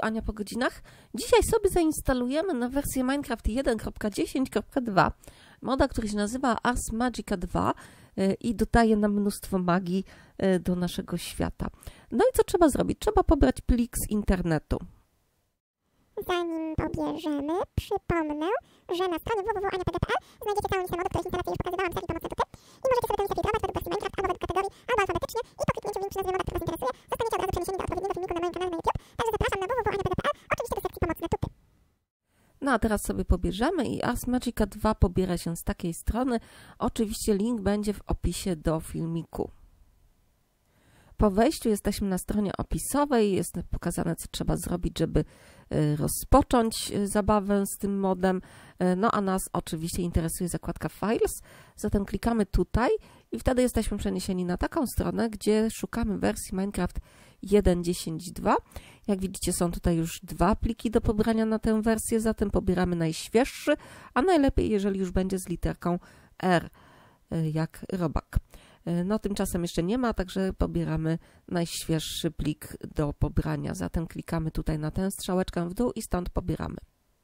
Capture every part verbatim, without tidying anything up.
Ania po godzinach. Dzisiaj sobie zainstalujemy na wersję Minecraft jeden kropka dziesięć kropka dwa moda, który się nazywa Ars Magica dwa i dodaje nam mnóstwo magii do naszego świata. No i co trzeba zrobić? Trzeba pobrać plik z internetu. Zanim pobierzemy, przypomnę, że na stronie w w w kropka ania p g p kropka p l znajdziecie całą listę modów, które z instalacji już pokazywałam, serwis pomocne tuty i możecie sobie to zafiltrować według wersji Minecraft albo według kategorii, albo alfabetycznie i po kliknięciu w link przy nazwie moda, który Was interesuje, zostaniecie od razu przeniesieni do odpowiedniego filmiku na moim kanale na YouTube. Także zapraszam na w w w kropka ania p g p kropka p l, oczywiście do sekcji pomocne tuty. No a teraz sobie pobierzemy i Ars Magica dwa pobiera się z takiej strony. Oczywiście link będzie w opisie do filmiku. Po wejściu jesteśmy na stronie opisowej, jest pokazane, co trzeba zrobić, żeby rozpocząć zabawę z tym modem. No a nas oczywiście interesuje zakładka Files, zatem klikamy tutaj i wtedy jesteśmy przeniesieni na taką stronę, gdzie szukamy wersji Minecraft jeden kropka dziesięć kropka dwa. Jak widzicie, są tutaj już dwa pliki do pobrania na tę wersję, zatem pobieramy najświeższy, a najlepiej, jeżeli już będzie z literką R, jak robak. No tymczasem jeszcze nie ma, także pobieramy najświeższy plik do pobrania. Zatem klikamy tutaj na tę strzałeczkę w dół i stąd pobieramy.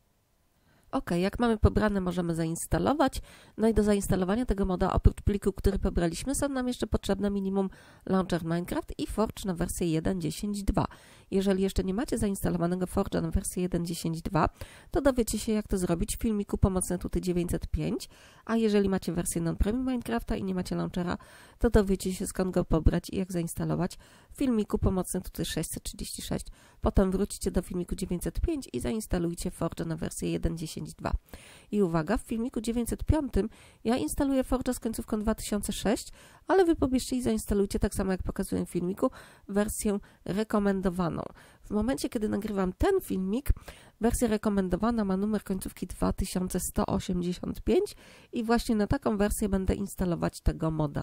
Ok, jak mamy pobrane, możemy zainstalować. No i do zainstalowania tego moda, oprócz pliku, który pobraliśmy, są nam jeszcze potrzebne minimum Launcher Minecraft i Forge na wersję jeden kropka dziesięć kropka dwa. Jeżeli jeszcze nie macie zainstalowanego Forge'a na wersję jeden kropka dziesięć kropka dwa, to dowiecie się, jak to zrobić w filmiku pomocne tuty dziewięćset pięć, a jeżeli macie wersję non-premium Minecrafta i nie macie launchera, to dowiecie się, skąd go pobrać i jak zainstalować w filmiku pomocne tuty sześćset trzydzieści sześć. Potem wrócicie do filmiku dziewięćset pięć i zainstalujcie Forge'a na wersję jeden kropka dziesięć kropka dwa. I uwaga, w filmiku dziewięćset pięć ja instaluję Forge'a z końcówką dwa tysiące sześć, ale wy pobierzcie i zainstalujcie, tak samo jak pokazuję w filmiku, wersję rekomendowaną. W momencie, kiedy nagrywam ten filmik, wersja rekomendowana ma numer końcówki dwa tysiące sto osiemdziesiąt pięć i właśnie na taką wersję będę instalować tego moda.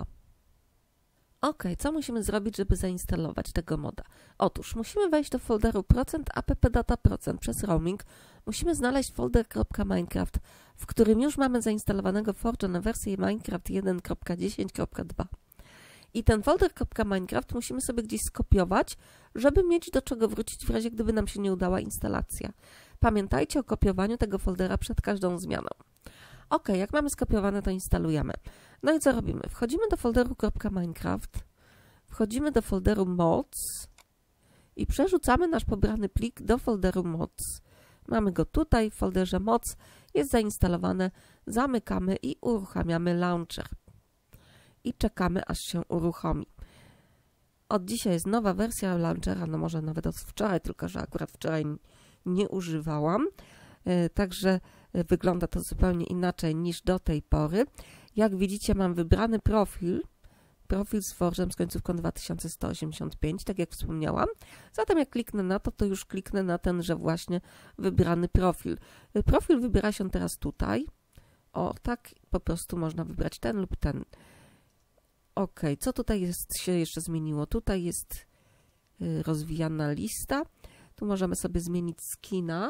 Ok, co musimy zrobić, żeby zainstalować tego moda? Otóż musimy wejść do folderu %appdata% przez roaming. Musimy znaleźć folder .minecraft, w którym już mamy zainstalowanego Forge'a na wersję Minecraft jeden kropka dziesięć kropka dwa. I ten folder .minecraft musimy sobie gdzieś skopiować, żeby mieć do czego wrócić w razie, gdyby nam się nie udała instalacja. Pamiętajcie o kopiowaniu tego foldera przed każdą zmianą. Ok, jak mamy skopiowane, to instalujemy. No i co robimy? Wchodzimy do folderu .minecraft, wchodzimy do folderu mods i przerzucamy nasz pobrany plik do folderu mods. Mamy go tutaj w folderze mods, jest zainstalowane, zamykamy i uruchamiamy launcher. I czekamy, aż się uruchomi. Od dzisiaj jest nowa wersja launchera, no może nawet od wczoraj, tylko że akurat wczoraj nie używałam. Także wygląda to zupełnie inaczej niż do tej pory. Jak widzicie, mam wybrany profil, profil z Forge'em z końcówką dwa tysiące sto osiemdziesiąt pięć, tak jak wspomniałam. Zatem jak kliknę na to, to już kliknę na tenże właśnie wybrany profil. Profil wybiera się teraz tutaj. O, tak po prostu można wybrać ten lub ten. Ok, co tutaj jest, się jeszcze zmieniło? Tutaj jest rozwijana lista. Tu możemy sobie zmienić skina.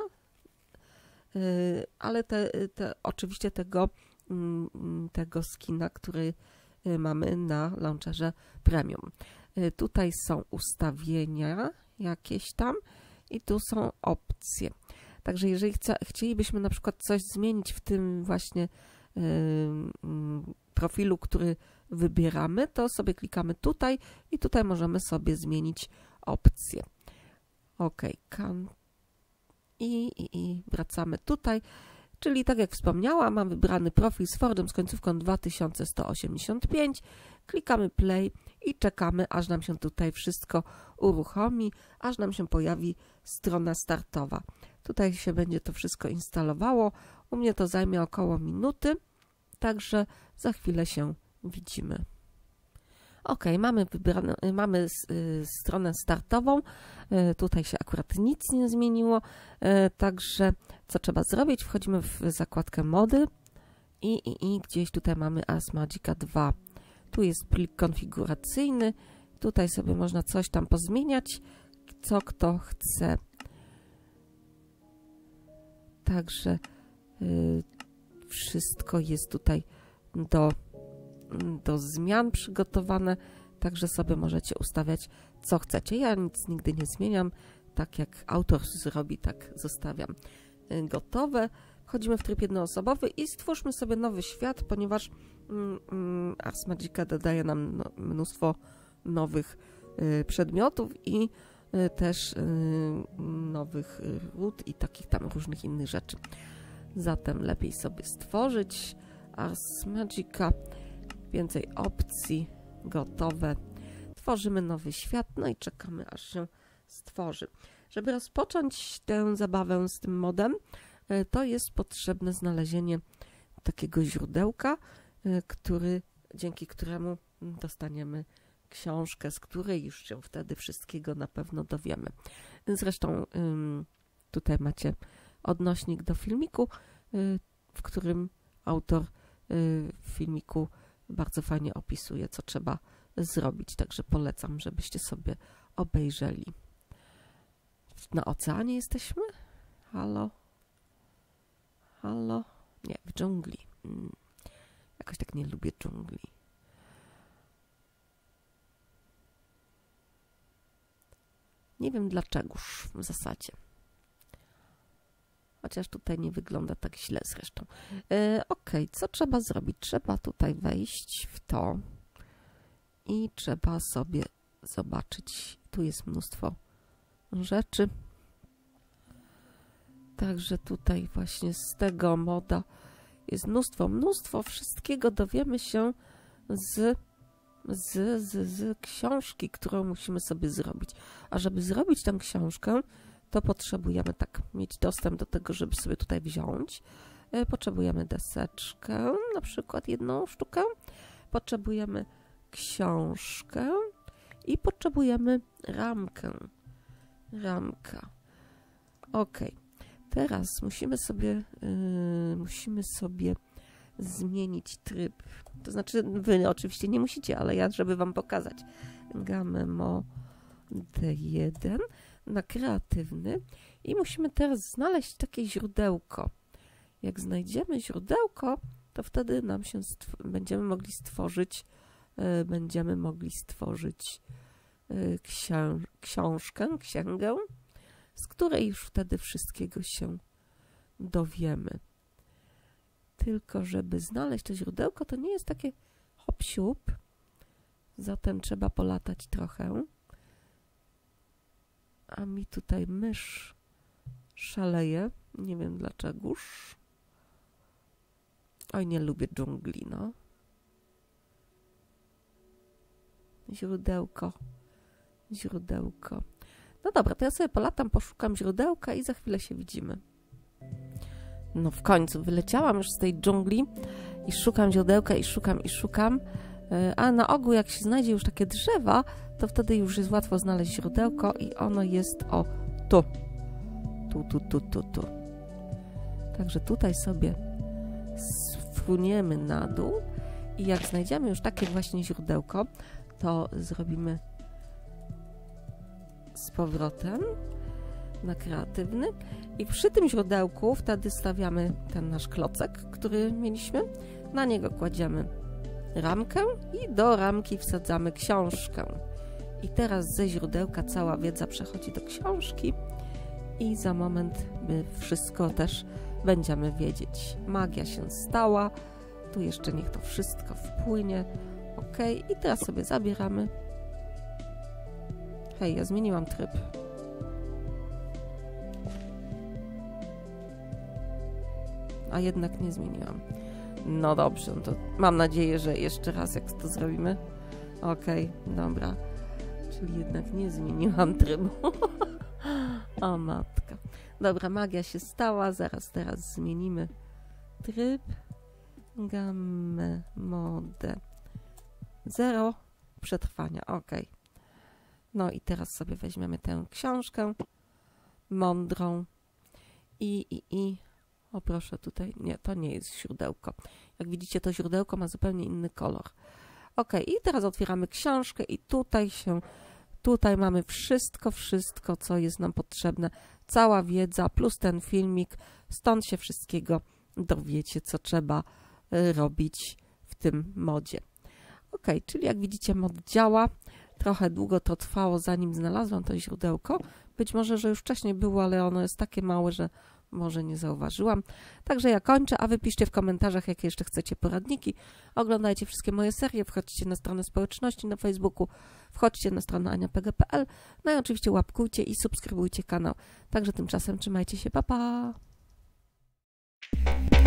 Ale te, te, oczywiście tego, tego skina, który mamy na launcherze premium. Tutaj są ustawienia jakieś tam i tu są opcje. Także jeżeli chce, chcielibyśmy na przykład coś zmienić w tym właśnie yy, profilu, który wybieramy, to sobie klikamy tutaj i tutaj możemy sobie zmienić opcję. OK, can I, i, i wracamy tutaj, czyli tak jak wspomniałam, mam wybrany profil z Forge'em z końcówką dwa tysiące sto osiemdziesiąt pięć, klikamy play i czekamy, aż nam się tutaj wszystko uruchomi, aż nam się pojawi strona startowa. Tutaj się będzie to wszystko instalowało, u mnie to zajmie około minuty, także za chwilę się widzimy. Ok, mamy, wybrane, mamy y, stronę startową, y, tutaj się akurat nic nie zmieniło, y, także co trzeba zrobić? Wchodzimy w zakładkę mody i, i, i gdzieś tutaj mamy Ars Magica dwa. Tu jest plik konfiguracyjny, tutaj sobie można coś tam pozmieniać, co kto chce. Także y, wszystko jest tutaj do do zmian przygotowane, także sobie możecie ustawiać, co chcecie. Ja nic nigdy nie zmieniam, tak jak autor zrobi, tak zostawiam. Gotowe. Wchodzimy w tryb jednoosobowy i stwórzmy sobie nowy świat, ponieważ mm, mm, Ars Magica dodaje nam no, mnóstwo nowych y, przedmiotów i y, też y, nowych ród i takich tam różnych innych rzeczy. Zatem lepiej sobie stworzyć Ars Magica, więcej opcji, gotowe. Tworzymy nowy świat, no i czekamy, aż się stworzy. Żeby rozpocząć tę zabawę z tym modem, to jest potrzebne znalezienie takiego źródełka, który, dzięki któremu dostaniemy książkę, z której już się wtedy wszystkiego na pewno dowiemy. Zresztą tutaj macie odnośnik do filmiku, w którym autor w filmiku bardzo fajnie opisuje, co trzeba zrobić. Także polecam, żebyście sobie obejrzeli. Na oceanie jesteśmy? Halo? Halo? Nie, w dżungli. Hmm. Jakoś tak nie lubię dżungli. Nie wiem dlaczegoż w zasadzie. Chociaż tutaj nie wygląda tak źle zresztą. E, ok, co trzeba zrobić? Trzeba tutaj wejść w to i trzeba sobie zobaczyć. Tu jest mnóstwo rzeczy. Także tutaj właśnie z tego moda jest mnóstwo, mnóstwo wszystkiego dowiemy się z, z, z, z książki, którą musimy sobie zrobić. A żeby zrobić tę książkę, to potrzebujemy tak mieć dostęp do tego, żeby sobie tutaj wziąć. Potrzebujemy deseczkę, na przykład jedną sztukę. Potrzebujemy książkę i potrzebujemy ramkę. Ramka. Ok. Teraz musimy sobie, yy, musimy sobie zmienić tryb. To znaczy, wy oczywiście nie musicie, ale ja, żeby wam pokazać. Gamę Mode jeden na kreatywny i musimy teraz znaleźć takie źródełko. Jak znajdziemy źródełko, to wtedy nam się będziemy mogli stworzyć, yy, będziemy mogli stworzyć yy, księ książkę, księgę, z której już wtedy wszystkiego się dowiemy. Tylko żeby znaleźć to źródełko, to nie jest takie hop-siup, zatem trzeba polatać trochę. A mi tutaj mysz szaleje, nie wiem dlaczegoż. Oj, nie lubię dżungli, no. Źródełko, źródełko. No dobra, to ja sobie polatam, poszukam źródełka i za chwilę się widzimy. No w końcu wyleciałam już z tej dżungli i szukam źródełka i szukam i szukam. A na ogół jak się znajdzie już takie drzewa, to wtedy już jest łatwo znaleźć źródełko i ono jest o tu. Tu, tu, tu, tu, tu. Także tutaj sobie sfruniemy na dół i jak znajdziemy już takie właśnie źródełko, to zrobimy z powrotem na kreatywny i przy tym źródełku wtedy stawiamy ten nasz klocek, który mieliśmy, na niego kładziemy ramkę i do ramki wsadzamy książkę. I teraz ze źródełka cała wiedza przechodzi do książki i za moment my wszystko też będziemy wiedzieć. Magia się stała, tu jeszcze niech to wszystko wpłynie. Ok, i teraz sobie zabieramy. Hej, ja zmieniłam tryb. A jednak nie zmieniłam. No dobrze, no to mam nadzieję, że jeszcze raz jak to zrobimy. Okej, okay, dobra. Czyli jednak nie zmieniłam trybu. O matka. Dobra, magia się stała. Zaraz teraz zmienimy tryb. Gamę Mode zero. Przetrwania. Ok. No i teraz sobie weźmiemy tę książkę mądrą i, i, i o proszę tutaj, nie, to nie jest źródełko. Jak widzicie, to źródełko ma zupełnie inny kolor. Ok, i teraz otwieramy książkę i tutaj się, tutaj mamy wszystko, wszystko, co jest nam potrzebne. Cała wiedza plus ten filmik, stąd się wszystkiego dowiecie, co trzeba y, robić w tym modzie. Ok, czyli jak widzicie, mod działa. Trochę długo to trwało, zanim znalazłam to źródełko. Być może, że już wcześniej było, ale ono jest takie małe, że może nie zauważyłam. Także ja kończę, a wy piszcie w komentarzach, jakie jeszcze chcecie poradniki. Oglądajcie wszystkie moje serie, wchodźcie na stronę społeczności na Facebooku, wchodźcie na stronę ania p g kropka p l, no i oczywiście łapkujcie i subskrybujcie kanał. Także tymczasem trzymajcie się, pa pa!